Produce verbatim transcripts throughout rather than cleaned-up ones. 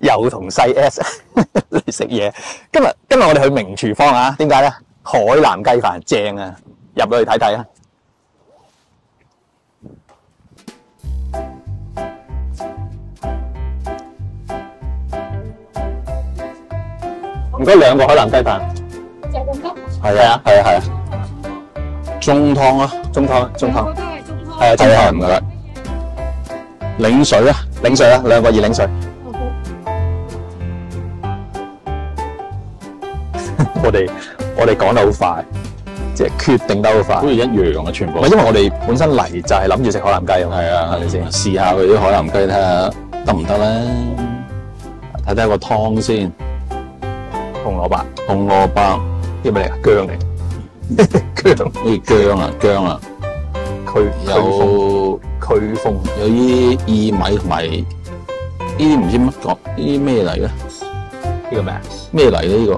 又同細 S 嚟食嘢。今日今日我哋去名廚坊啊，點解咧？海南雞飯正啊，入去睇睇啊！唔該，兩個海南雞飯。係啊，係啊，係啊。 中湯啊， 中湯，中湯。 係啊，中湯唔該。檸水啊， 檸水啊，兩個熱檸水。我哋我哋講得好快，即係決定得好快。 好似一樣啊，全部。 唔係因為我哋本身嚟就係諗住食海南雞啊嘛。 係啊， 係咪先？ 試下佢啲海南雞睇下得唔得咧？睇睇個湯先。 紅蘿蔔， 紅蘿蔔啲咩嚟啊？薑嚟。薑， 好似薑啊，薑啊。 驅有驅風， 有啲薏米同埋呢啲唔知乜講，呢啲咩嚟嘅？ 呢個咩啊？ 咩嚟咧？呢個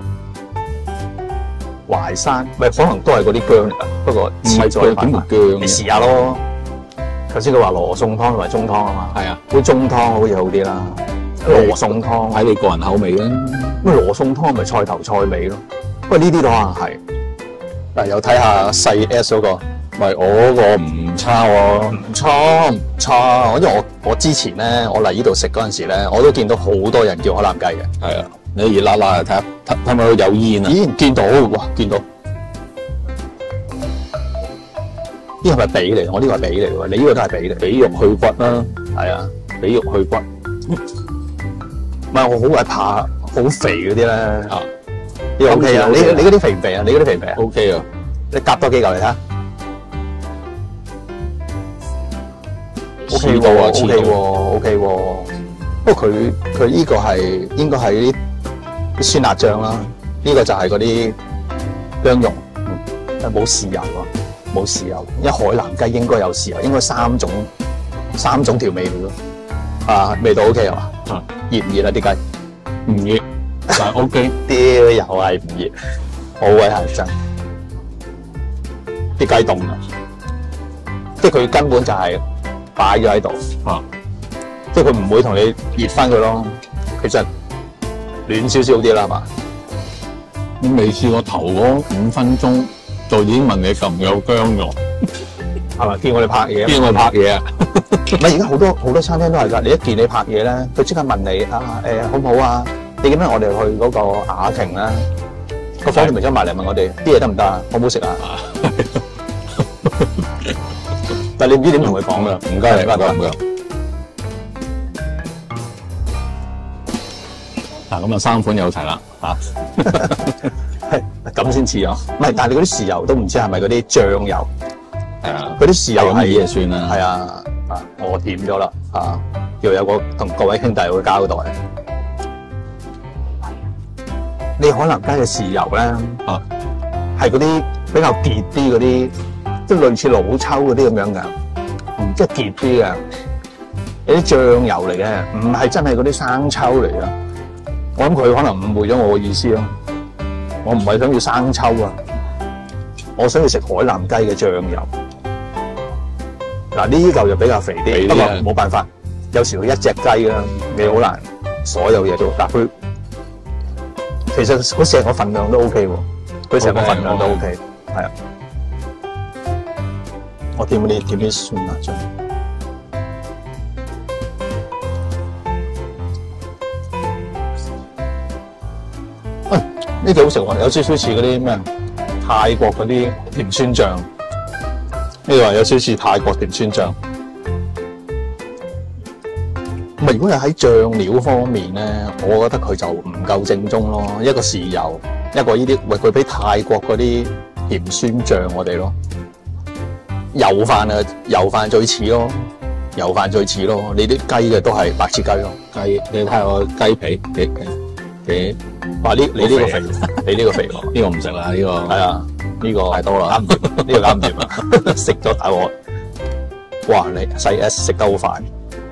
淮山，唔係可能都係嗰啲薑嚟㗎，不過唔係再薑點會薑你試下咯。頭先佢話羅宋湯同埋中湯啊嘛， 係啊， 好中湯好似好啲啦。羅宋湯睇你個人口味啦。 咁羅宋湯咪菜頭菜尾咯。不過呢啲都可能係。嗱，又睇下細 S 嗰個。 喂，我嗰個唔差喎， 唔差唔差，因為我我之前咧，我嚟呢度食嗰陣時咧，我都見到好多人叫海南雞嘅。 係啊，你熱辣辣睇下，睇睇咪有煙啊？ 咦，見到哇，見到。呢個係咪髀嚟？我呢個係髀嚟喎，你呢個都係髀嚟。 髀肉去骨啦， 係啊， 髀肉去骨。 唔係我好鬼怕好肥嗰啲咧。 啊， 呢個 OK 啊，你你嗰啲肥唔肥啊？你嗰啲肥唔肥啊 ？OK 啊， 你夾多幾嚿嚟睇下。O K 喎，O K 喎，O K 喎。不過佢佢呢個係應該係啲啲酸辣醬啦，呢個就係嗰啲薑蓉，冇豉油喎，冇豉油。因為海南雞應該有豉油，應該三種三種調味料咯。啊，味道 O K 係嘛？ 嗯， 熱唔熱啊啲雞？ 唔熱，但係 O K。 啲又係唔熱，好鬼係真。啲雞凍啊，即係佢根本就係。擺咗喺度， 啊， 即係佢唔會同你熱翻佢咯。其實暖少少啲啦，係嘛？ 你未試過頭嗰五分鐘就已經問你夠唔夠薑咗， 係咪？見我哋拍嘢， 見我拍嘢啊？ 唔係而家好多好多餐廳都係㗎。你一見你拍嘢咧，佢即刻問你啊誒好唔好啊？你記唔記得我哋去嗰個雅婷啦？個房店咪想埋嚟問我哋啲嘢得唔得啊？好唔好食啊？但係你唔知點同佢講㗎， 唔該你，唔該唔該。嗱，咁啊三款有齊啦，嚇， 係咁先似啊！唔係，但係你嗰啲豉油都唔知係咪嗰啲醬油？ 係啊， 嗰啲豉油咁係嘢算啦。 係啊，啊我點咗啦，啊要有個同各位兄弟會交代。你海南雞嘅豉油咧， 啊， 係嗰啲比較結啲嗰啲。即係類似老抽嗰啲咁樣㗎，嗯、即係結啲嘅，有啲醬油嚟嘅，唔係真係嗰啲生抽嚟嘅。我諗佢可能誤會咗我嘅意思咯。我唔係想要生抽啊，我想要食海南雞嘅醬油。嗱呢嚿就比較肥啲，不過冇辦法，有時佢一隻雞啦，你好難所有嘢做。但佢其實嗰成個份量都 OK 喎，佢成個份量都 OK，係啊。我添啲添啲酸辣醬，喂，呢幾好食喎，有少少似嗰啲咩泰國嗰啲甜酸醬，呢個話有少少似泰國甜酸醬。唔係，如果係喺醬料方面咧，我覺得佢就唔夠正宗咯。一個豉油，一個呢啲，喂，佢比泰國嗰啲甜酸醬我哋咯。油飯啊，油飯最似咯，油飯最似咯。你啲雞嘅都係白切雞咯。 雞，你睇下個雞皮幾幾， 哇！呢你呢個肥，你呢個肥喎。 呢個唔食啦，呢個係啊，呢個太多啦， 啱唔掂，呢個啱唔掂啊！食咗大鑊。哇！你細 S 食得好快，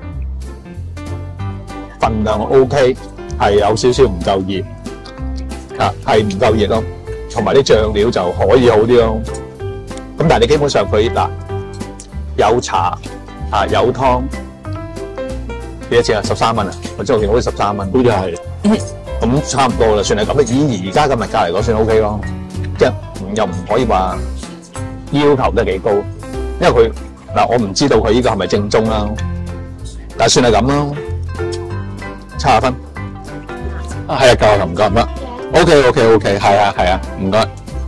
份量 OK，係有少少唔夠熱，啊係唔夠熱咯，同埋啲醬料就可以好啲咯。咁但係你基本上佢嗱有茶啊有湯， 幾多錢啊？十三蚊啊！我知我見好似十三蚊， 好似係。 咁差唔多啦，算係咁。以而家嘅物價嚟講，算 O K 咯。即係又唔可以話要求得幾高，因為佢嗱我唔知道佢依個係咪正宗啦，但係算係咁咯。七十分。 啊，係啊，夠啦，唔該唔該。O K O K O K， 係啊係啊，唔該。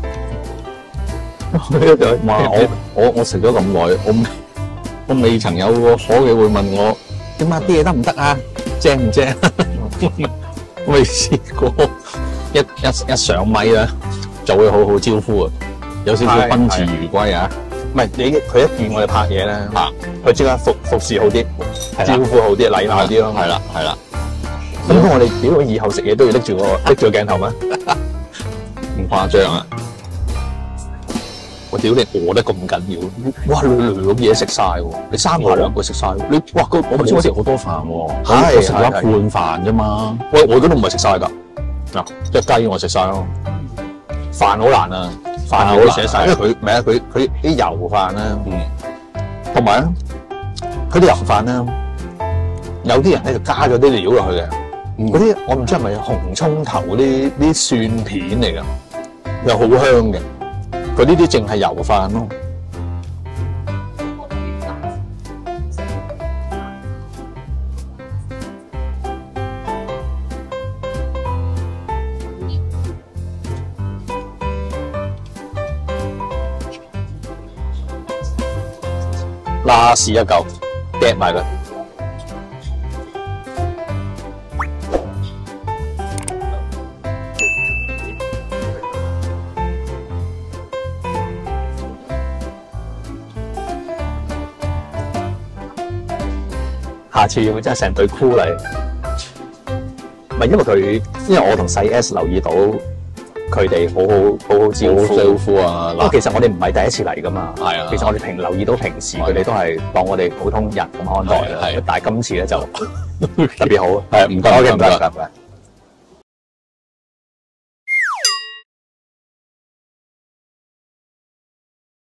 哇！我我我食咗咁耐，我我未曾有個伙計會問我點啊啲嘢得唔得啊？正唔正？未試過一一一上咪咧，就會好好招呼啊！有少少賓至如歸啊！ 唔係你佢一見我哋拍嘢咧， 嚇佢即刻服服侍好啲，招呼好啲，禮貌啲咯。 係啦係啦。 咁我哋屌以後食嘢都要拎住個拎住個鏡頭咩？ 唔誇張啊！ 我屌你餓得咁緊要，哇！你兩嘢食晒喎，你三個兩個食晒喎，你哇個我我知我食食好多飯喎， 係我食咗係一半飯啫嘛。 喂我嗰度唔係食晒㗎，嗱即係雞我食晒咯，飯好難啊，飯好難寫晒，因為佢唔係啊佢佢啲油飯咧， 嗯， 同埋咧佢啲油飯咧，有啲人咧就加咗啲料落去嘅。 嗯嗰啲我唔知係咪紅葱頭嗰啲啲蒜片嚟㗎，又好香嘅。佢呢啲淨係油飯咯。拉屎一嚿，掟埋佢。下次要真係成隊 crew 嚟，唔係因為佢，因為我同細 S 留意到佢哋好好好好招好呼。 招呼啊！ 因為其實我哋唔係第一次嚟噶嘛， 係啊其實我哋平留意到平時佢哋都係當我哋普通人咁看待係係嘅，但係今次咧就特別好。 係唔該 ，OK，唔該， 唔該唔該，唔該。